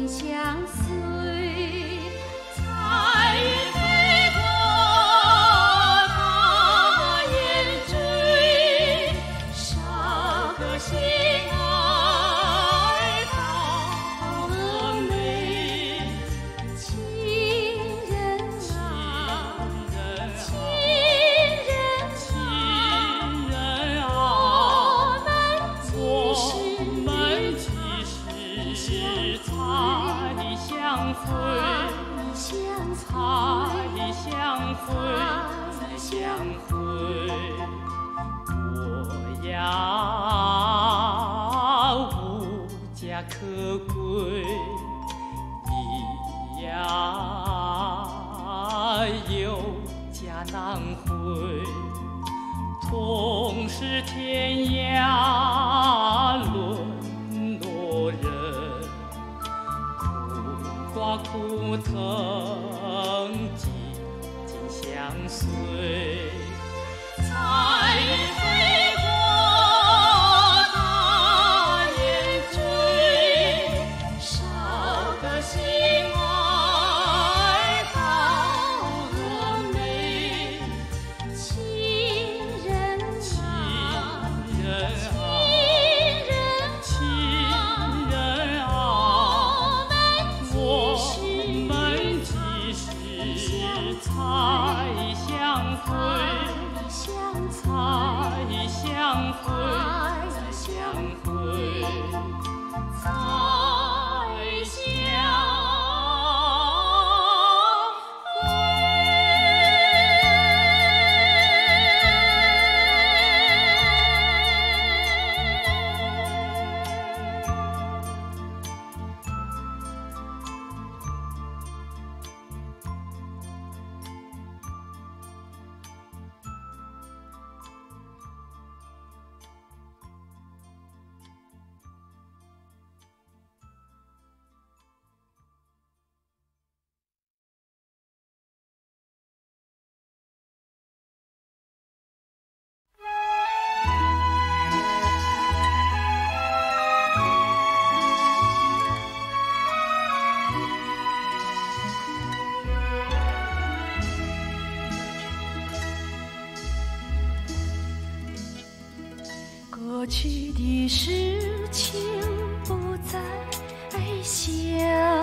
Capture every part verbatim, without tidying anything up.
过去的事情不再想，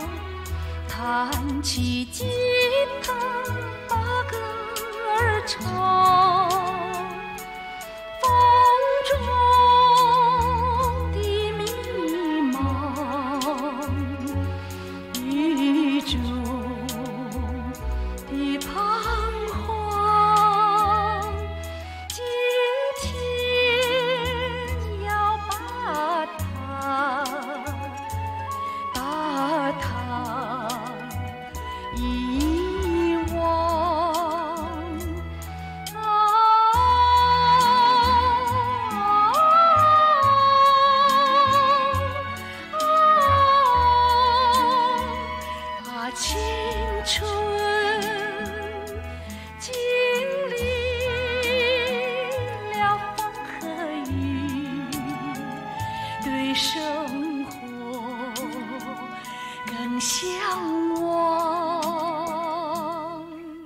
弹起吉他把歌儿唱，风中的迷茫，雨中的彷徨，今天生活更向往。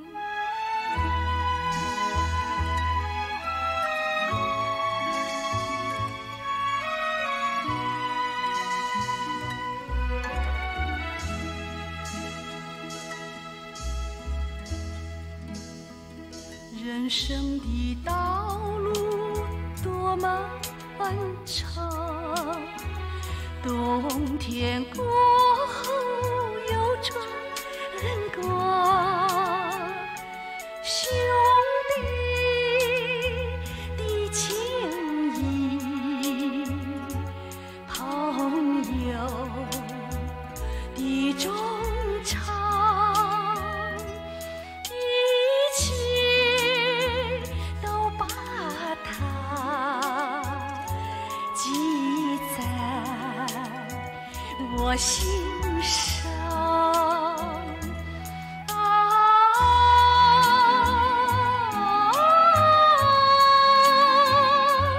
人生的道路多漫长，冬天过后有春光，兄弟的情谊，朋友的衷肠，一切都把它记在我心上。啊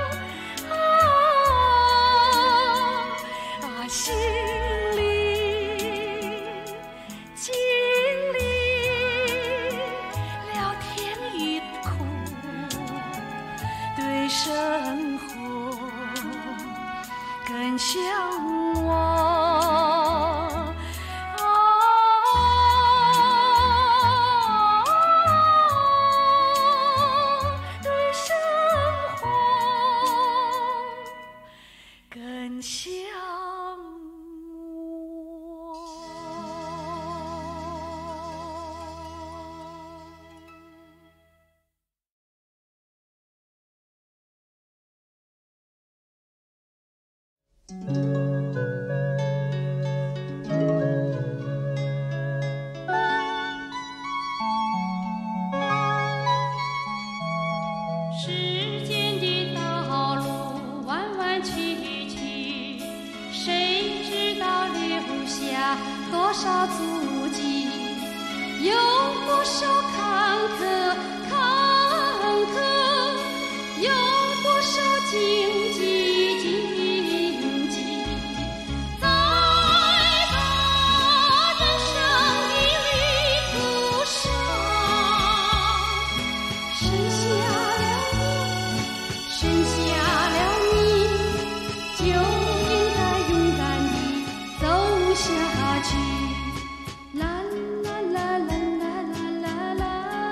啊啊！心里多少足迹，有多少坎坷坎坷，有多少荆棘荆棘，在这人生的旅途上，剩下了我，剩下了你，就应该勇敢地走下去。啦啦啦啦啦啦啦啦，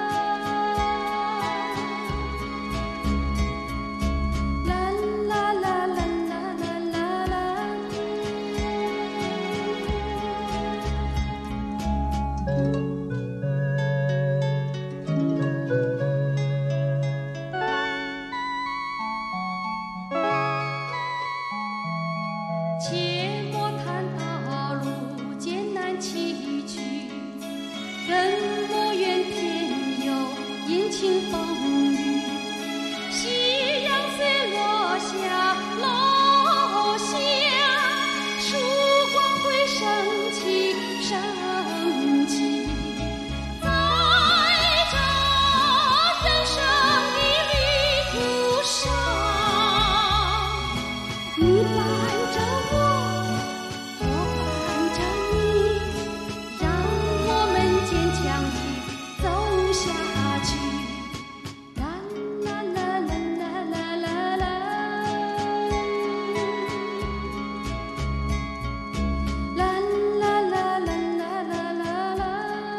啦啦啦啦啦啦啦。且莫谈道路艰难崎岖，更莫怨天有阴晴风雨。夕阳虽落下落下，曙光会升起升起。在这人生的旅途上，你伴着我，我伴着你，让我们坚强地走下去。啦啦啦啦啦啦啦啦，啦啦啦啦啦啦啦啦。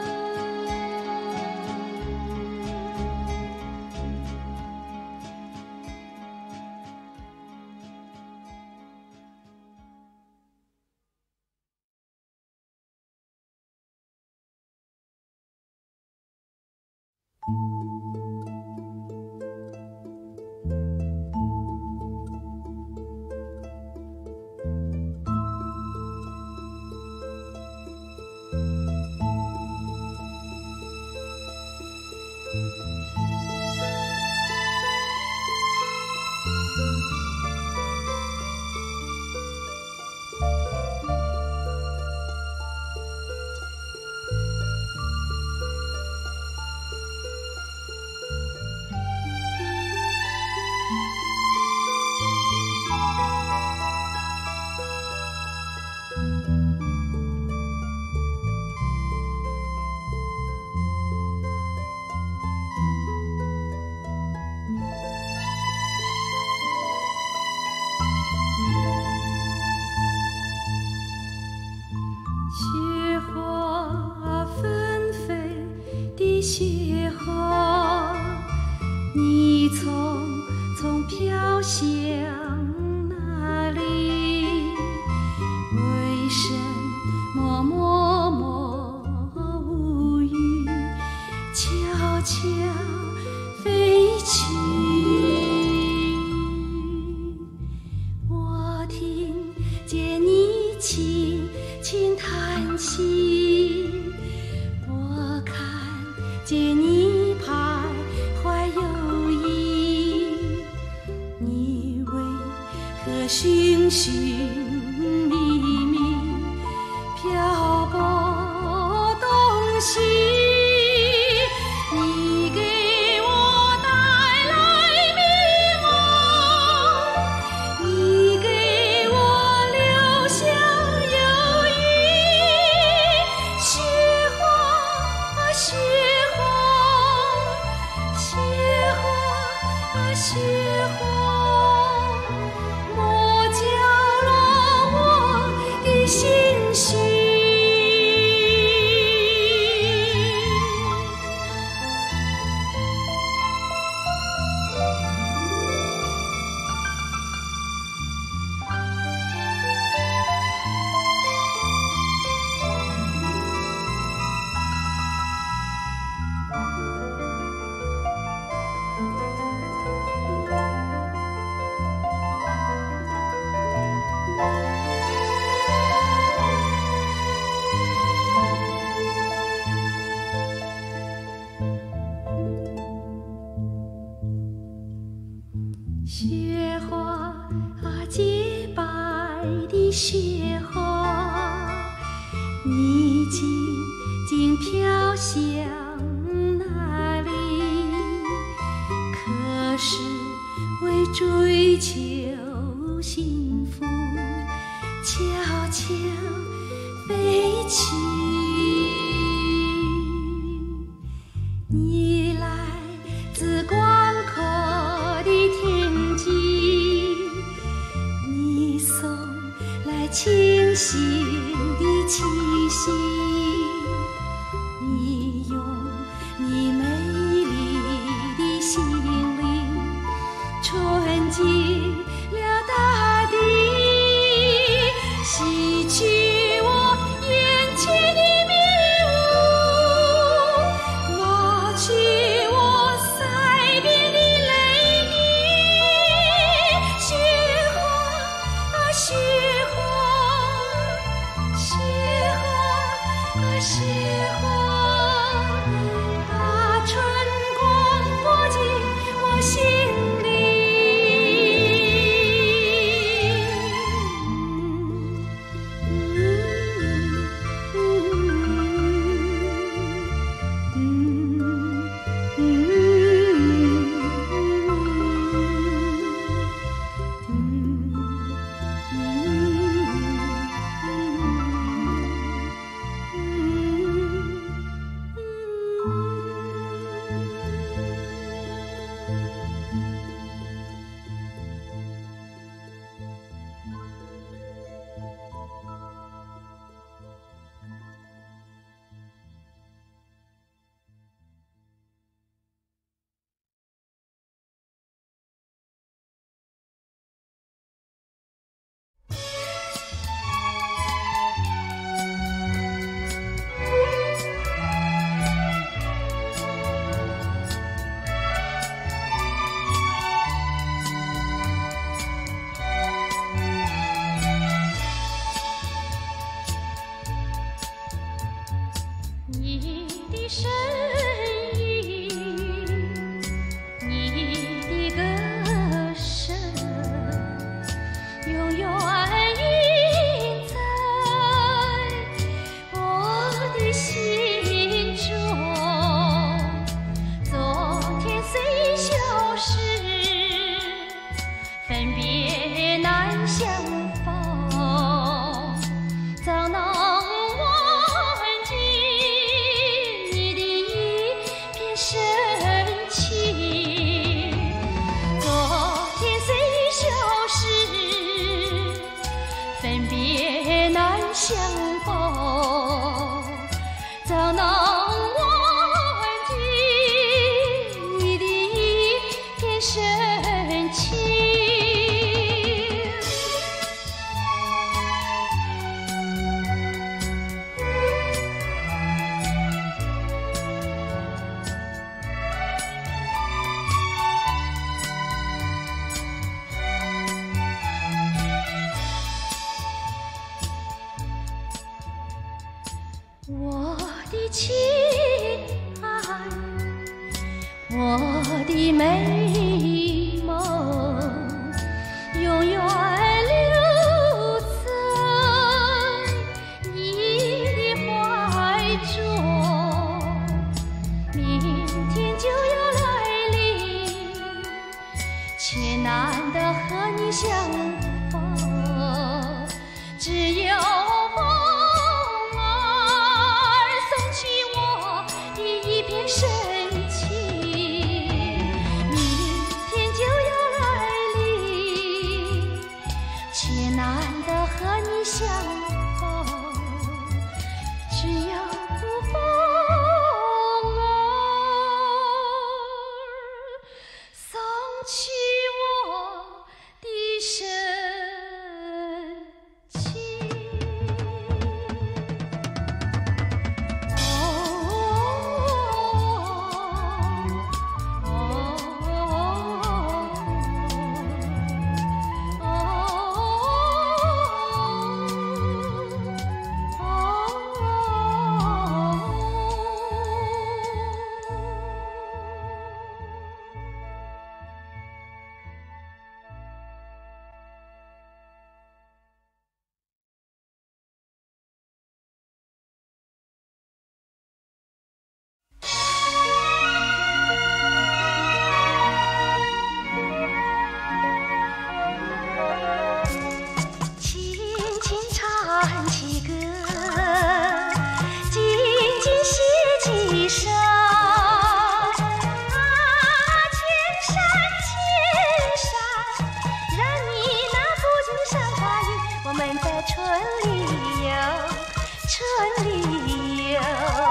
雪花纷飞的雪花，你匆匆飘向哪里？为什么默默无语，悄悄飞去？我听见你轻轻叹息，我看见你徘徊犹疑，你为何寻寻觅觅，漂泊东西？你给我带来迷茫，你给我留下忧郁。雪花啊雪花，雪花啊雪花，莫搅乱我的心绪。雪花啊，洁白的雪花，你静静飘向哪里？可是为追求幸福，悄悄飞去。你来自广阔的天际，你送来清新的气息，你用你美丽的心灵纯净了大地，洗去我眼前的迷雾，抹去我腮边的泪滴。雪花啊雪花，雪花啊雪花，把春光拨进我心里。你的身影，你的歌声，永远印在我的心中。昨天虽消失，分别难相逢，早能深情。昨天虽消失，分别难相逢，早能忘记你的一片深情。我的亲爱，我的美梦，永远留在你的怀中。明天就要来临，却难得和你相逢，只有深情，明天就春里有。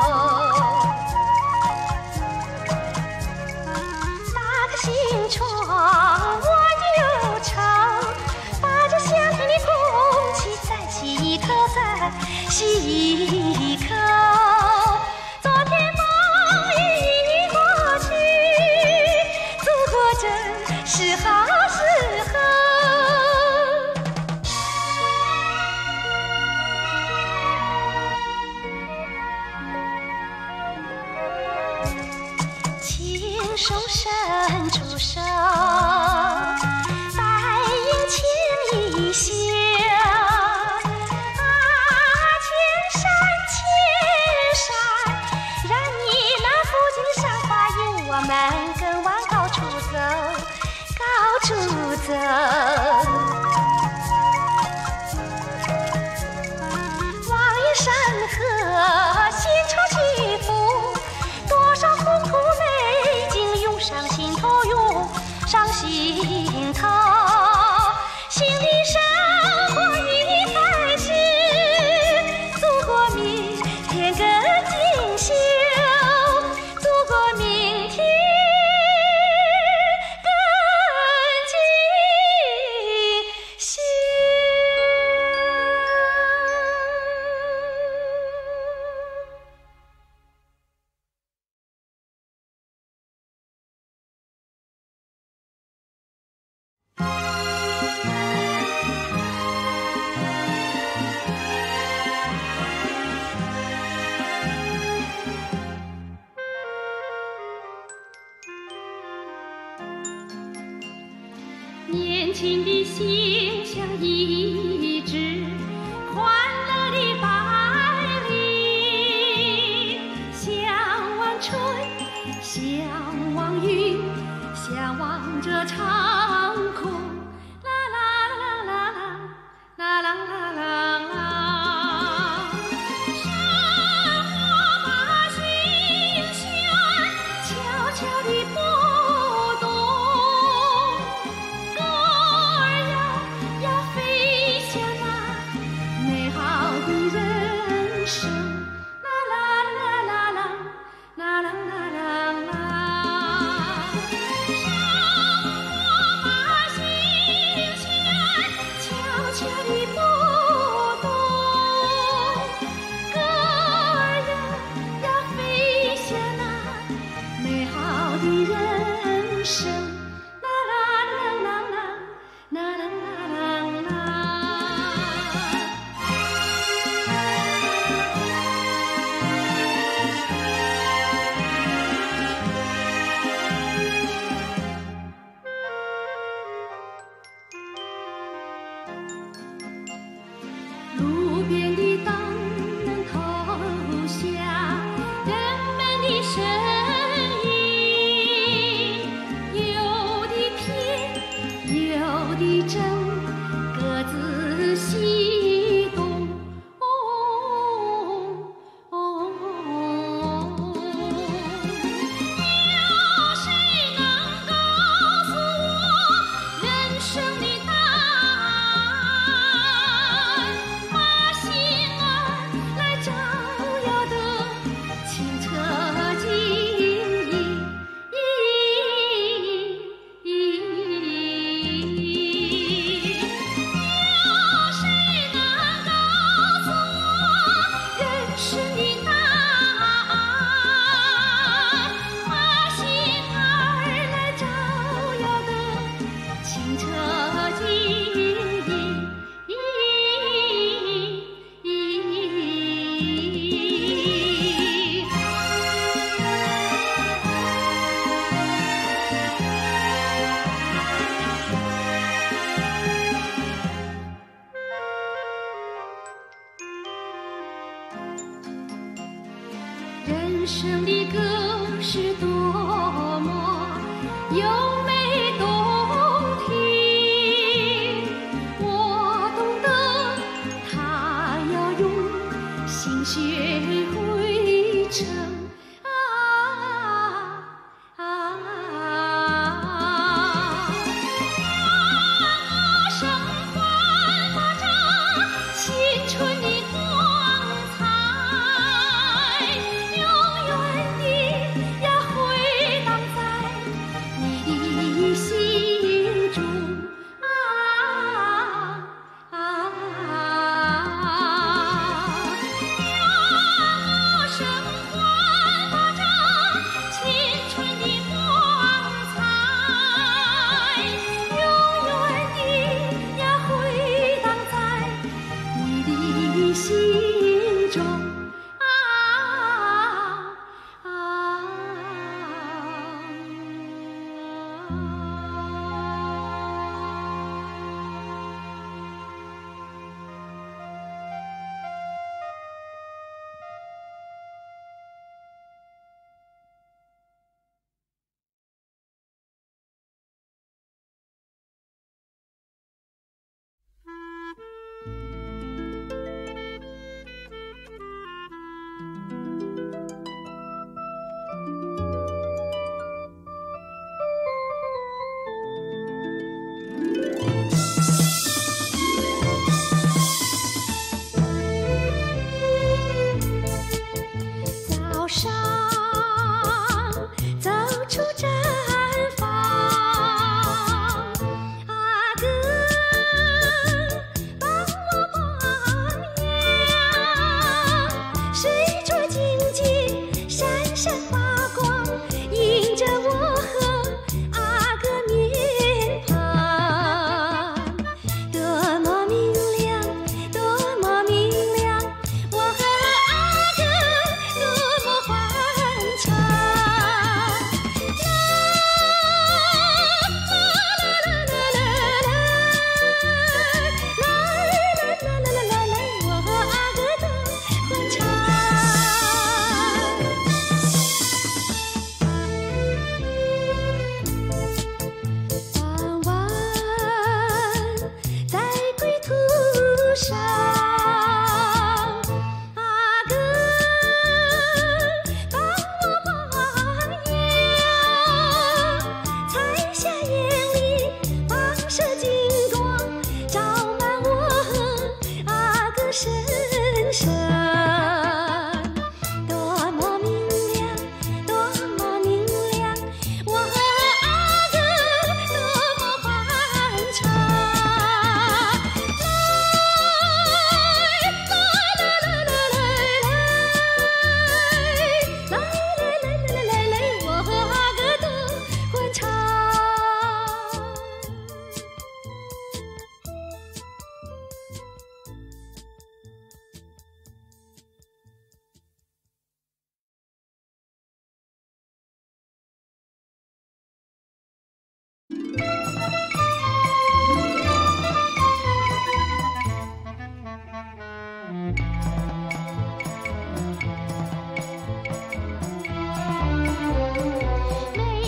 打开心窗我忧愁，把这香甜的空气再吸一口，再吸一口。昨天风雨已过去，祖国真是好时候。轻手伸出手，白云牵一袖。啊，千山千山，让你那附近的赏花引我们更往高处走，高处走。望眼山河，心潮起伏，多少苦苦美景涌上心头，涌上心头。新的生活已开始，祖国明天更锦绣，祖国明天更锦绣。年轻的心像一只欢乐的白鹂，向往春，向往云，向往这长空。啦啦啦啦啦，啦啦啦啦啦。生活把心弦悄悄地拨动。路边的灯能投下人们的身影，有的偏，有的正，各自西东。哦哦哦，有谁能告诉我人生的答案？把心儿来照耀得清澈晶莹。有谁能告诉我人生的答案？把心儿来照耀得清澈晶莹。人生的歌是多么优美动听，我懂得它要用心血汇成。啊啊啊！让歌声焕发着青春的光彩。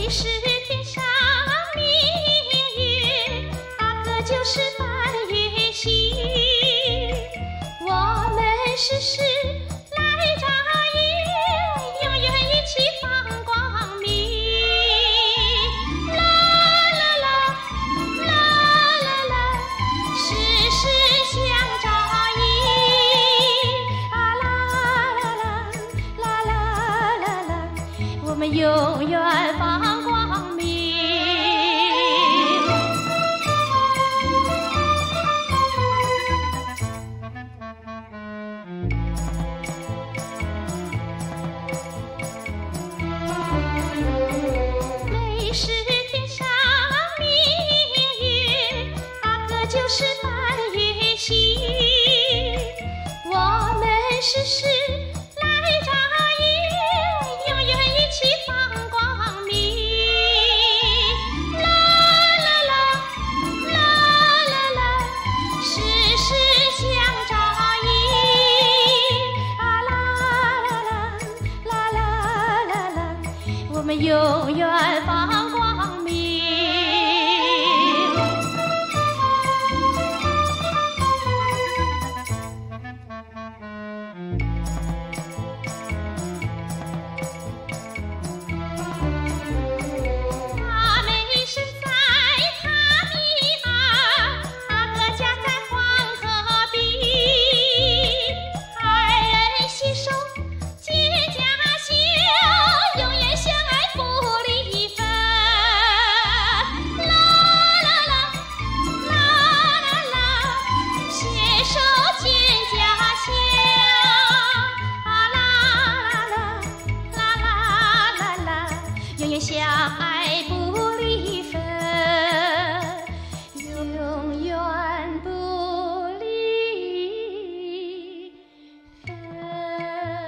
美是天上明月，大哥就是半月星。我们世世来照应，永远一起放光明。啦啦啦啦啦啦，世世相照应。啊啦啦啦啦啦啦啦，我们永远放光明。美是天上明月，大哥就是半月星。我们世世来照应，永远一起放光明。啦啦啦啦啦啦，世世相照应。啊啦啦啦啦啦啦啦，我们永远放光明。大美身在塔米尔，大哥家在黄河边，二人携手结家乡，永远相爱不离分。啦啦啦啦啦啦，携手建家乡。啊啦啦啦啦啦啦啦，永远相爱不离分，永远不离分。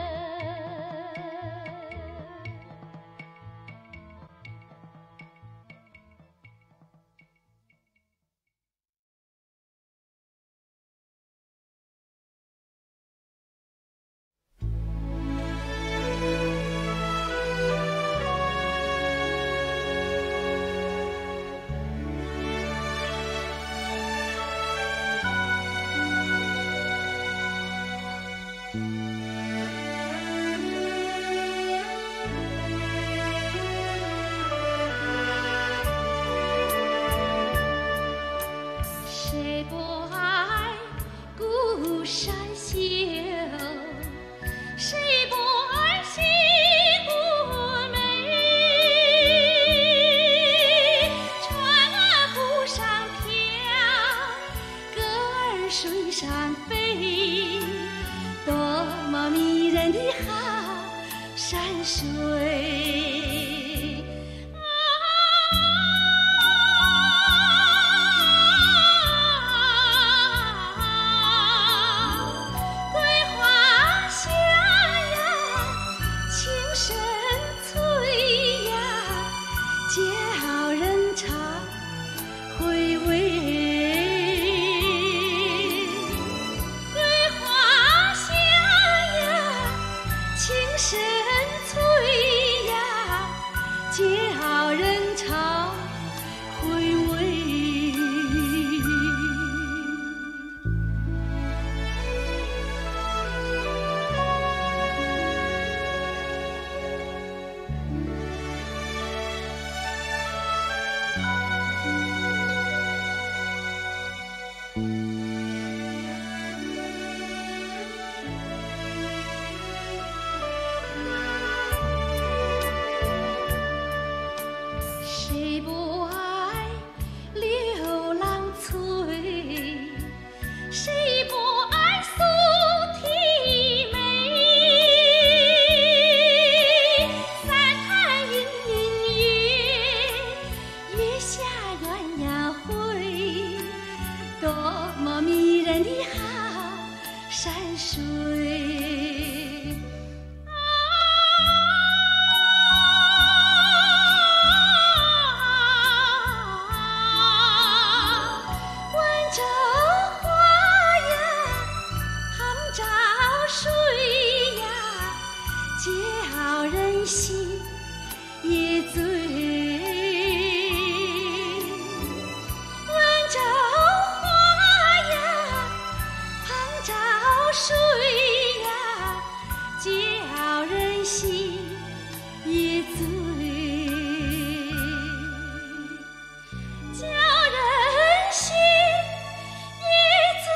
谁不爱孤山秀？谁不爱西湖美？船儿湖上飘，歌儿水上飞，多么迷人的好山水。桂花香呀，情深催呀，叫人常回味。桂花香呀，情深催呀，叫人常回味。谁不爱刘郎催？谁不爱苏啼梅？三潭隐隐月，月下鸳鸯会，多么迷人的好山水。温州花呀，杭州水呀，叫人心也醉。 心也醉，叫人心也醉。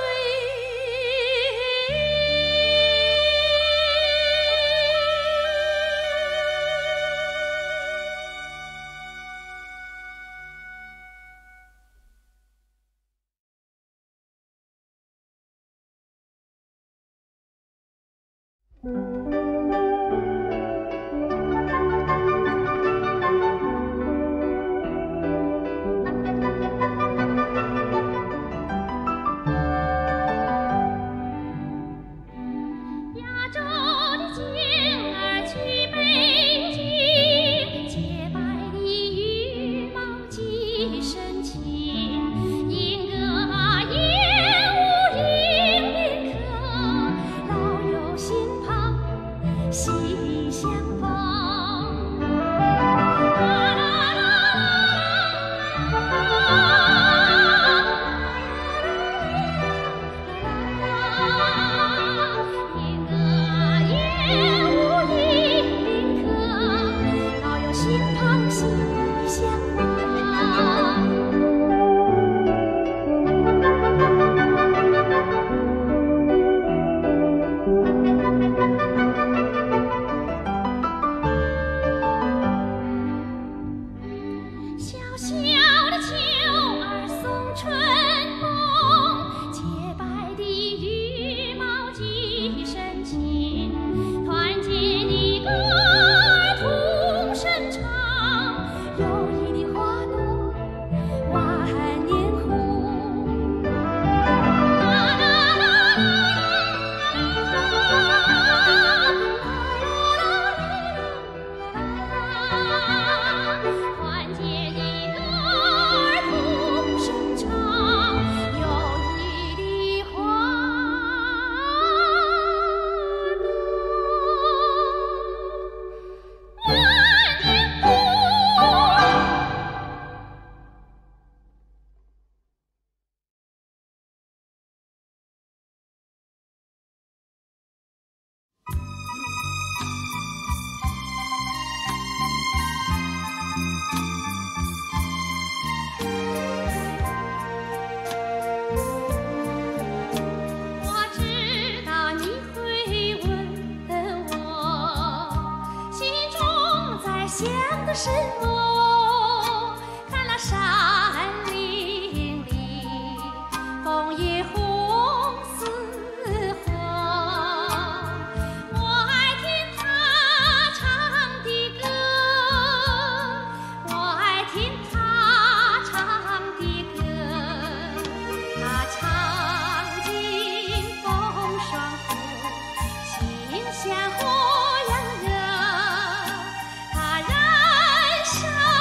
亚洲的鲸儿去北京，洁白的羽毛几深情，莺歌燕舞迎宾客，老友心旁心相逢。莺歌燕舞迎宾客，老友心旁心相逢。小小的秋儿送春风，洁白的羽毛几深情，团结的歌儿同声唱，友谊的花朵万年红。啦啦啦团结的歌儿同声唱，友谊的花朵万年红。我知道你会问我，心中在想的是我。看那山林里，枫叶红似火，我爱听他唱的歌，我爱听他唱的歌。他唱尽风霜苦，心像火样热，他燃烧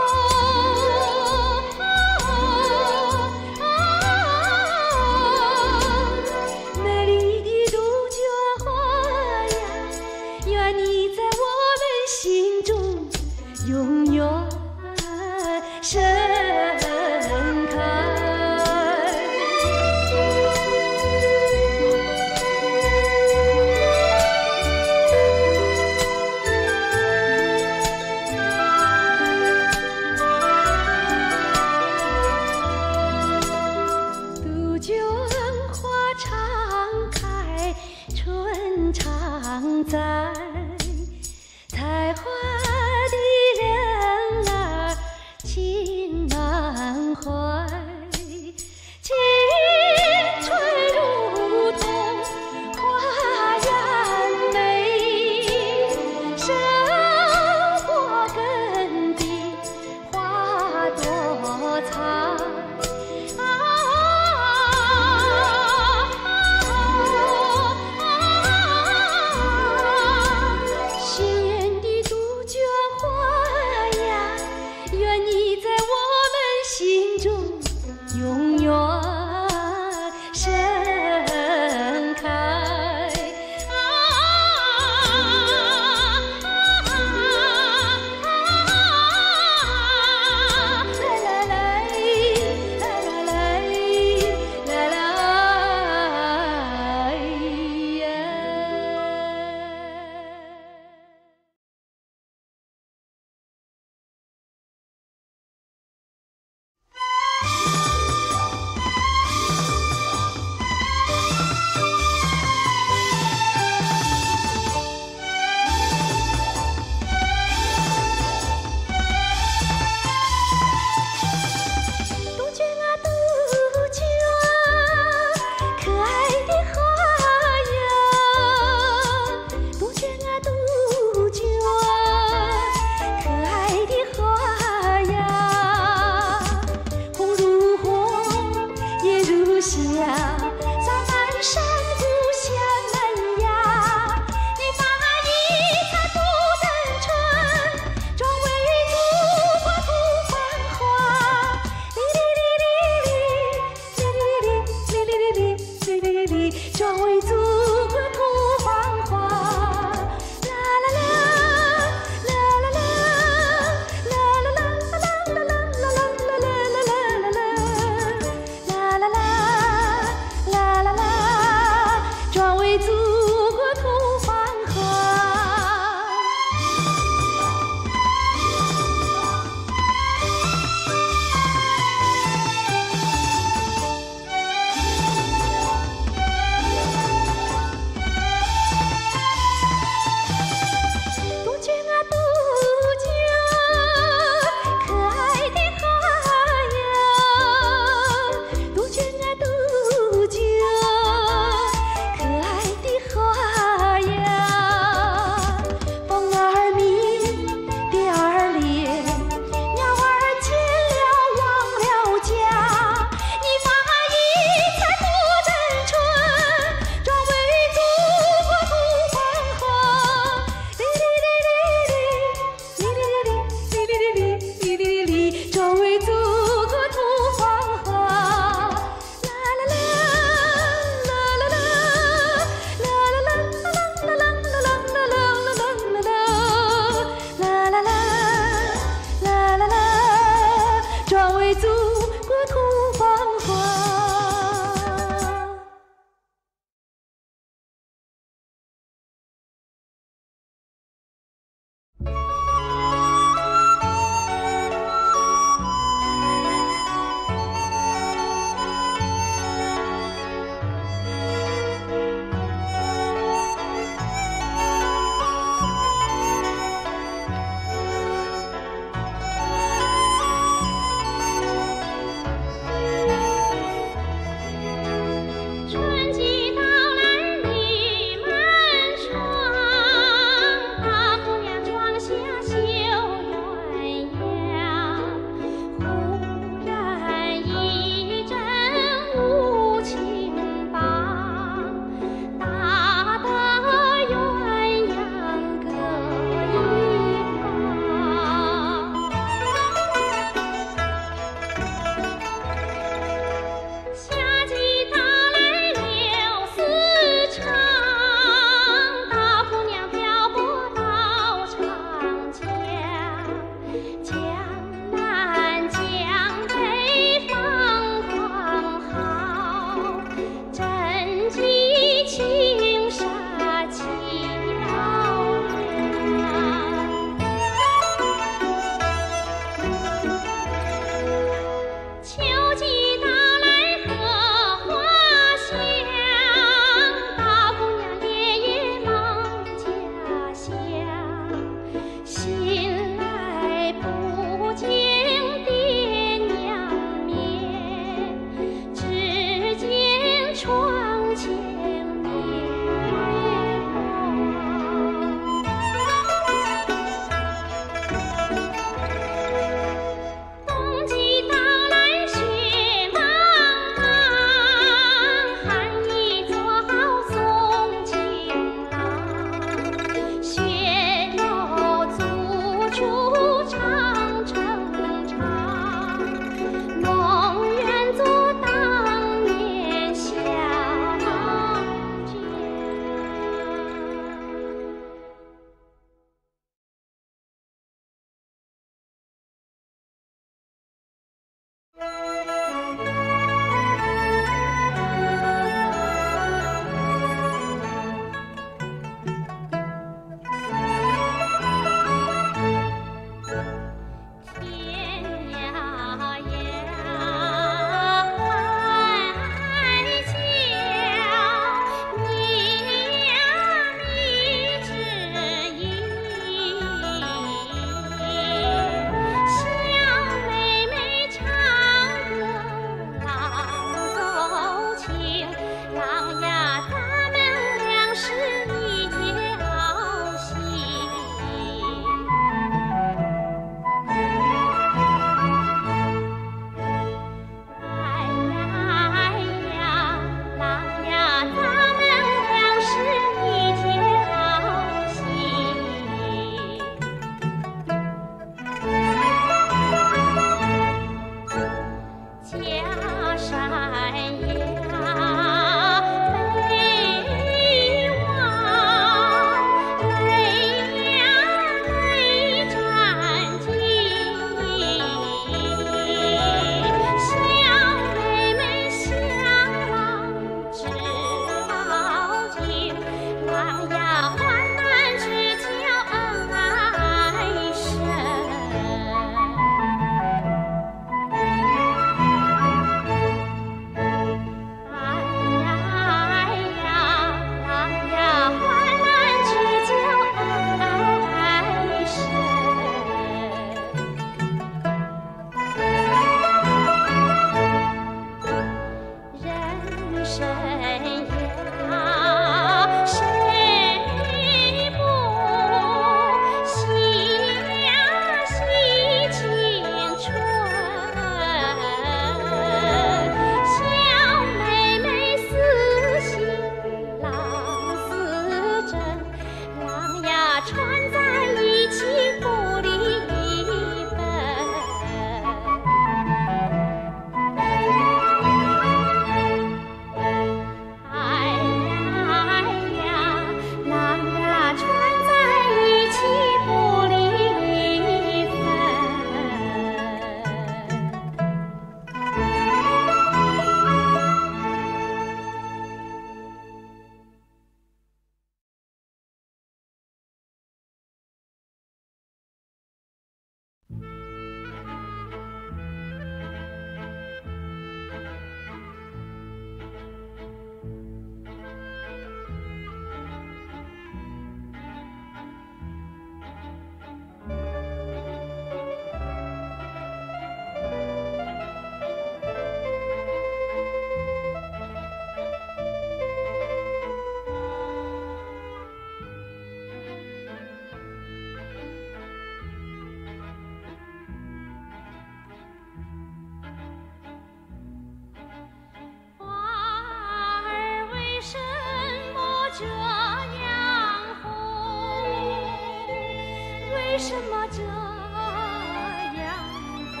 什么这样红？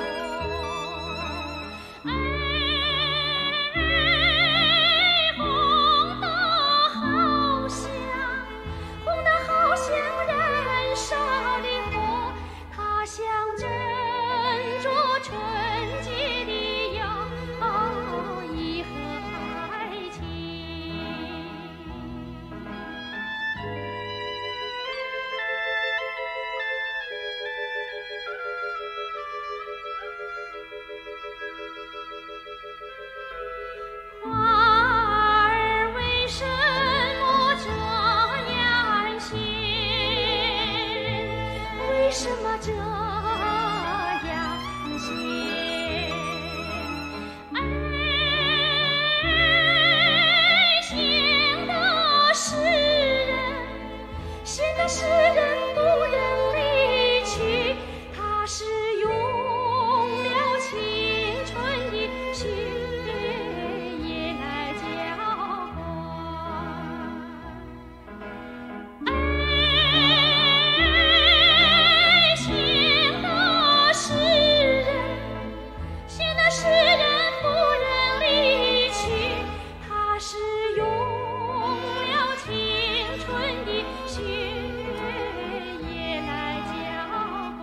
哎，红得好像，红得好像燃烧的火，它象征着纯洁的友谊和爱情。花儿为什么这样鲜？为什么这样鲜？哎，显得诗人，显得诗人不忍离去，他是用了青春的血液来浇灌。哎，显得诗人，显得诗人不忍离去，他是用了青春的血液来浇灌。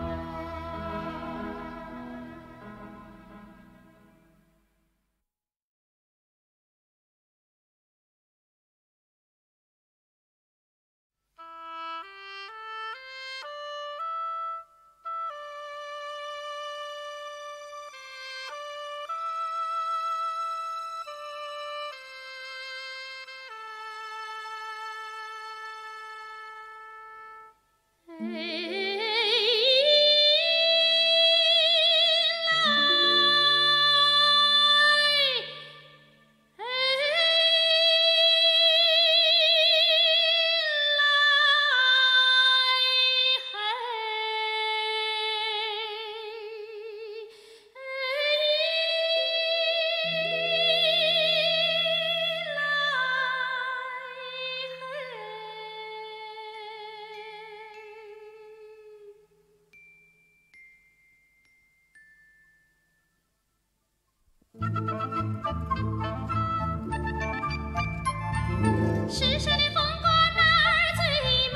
世上的风光哪儿最美？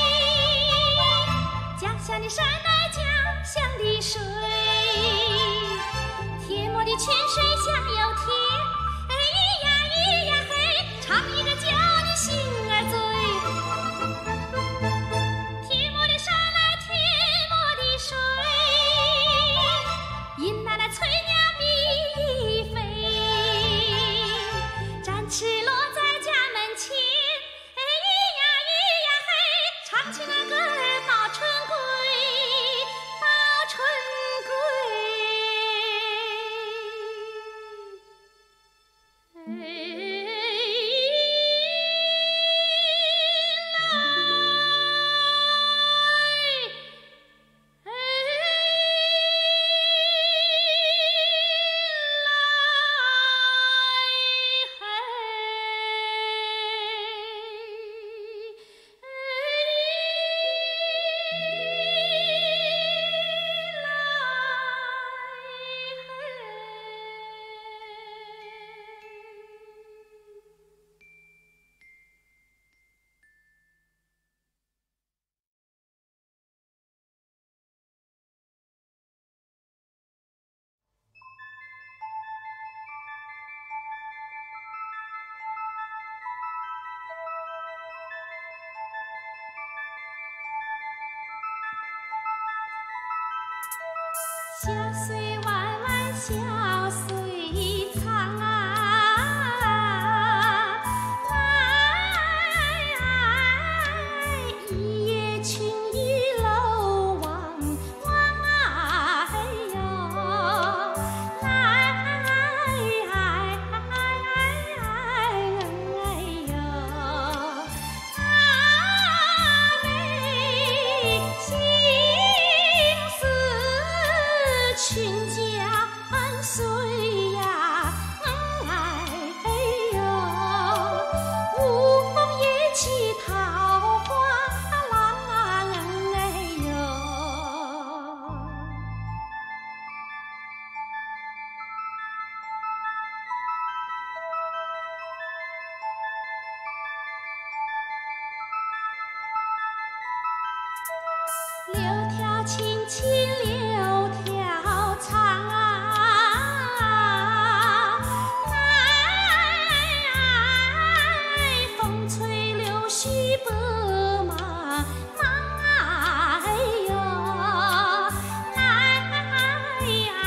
家乡的山乃家乡的水，铁磨的泉水香又甜，哎咿呀咿呀嘿，唱一个叫你心儿醉。铁磨的山来铁磨的水，引来了翠鸟比飞，展翅落在家门前，哎咿呀咿呀嘿，唱起那歌儿报春归，报春归。哎，来，哎，小水弯弯，小水长啊，来，一夜群玉楼望望哎哟，来，哎哟，阿妹心思群家。水柳条青青柳条长，哎，风吹柳絮白茫茫，哎哟，哎哎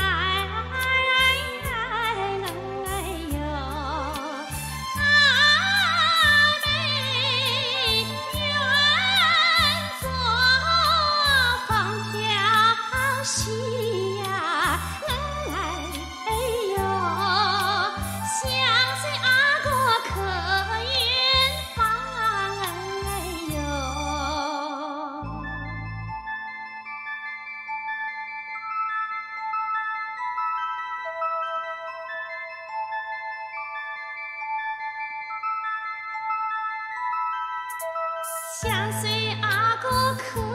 哎哟，阿妹远做风调戏呀，哎哟，相随阿哥可远方，哎哟。相随阿哥可